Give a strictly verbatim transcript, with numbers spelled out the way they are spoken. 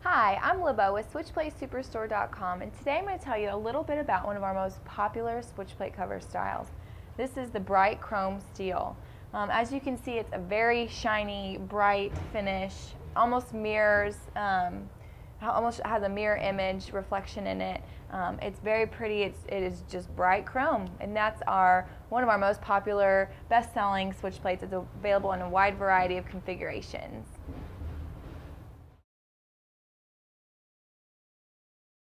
Hi, I'm Libo with Switchplate Superstore dot com, and today I'm going to tell you a little bit about one of our most popular switchplate cover styles. This is the bright chrome steel. Um, as you can see, it's a very shiny, bright finish, almost mirrors, um, almost has a mirror image reflection in it. Um, it's very pretty. It's, it is just bright chrome, and that's our one of our most popular, best-selling switch plates. It's available in a wide variety of configurations.